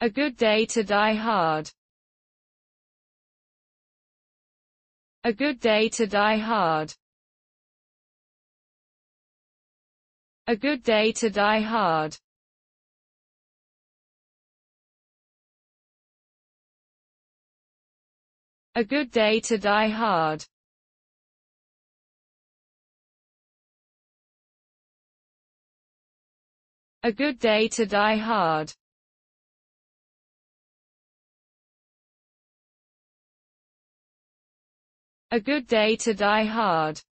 A good day to die hard. A good day to die hard. A good day to die hard. A good day to die hard. A good day to die hard. A good day to die hard.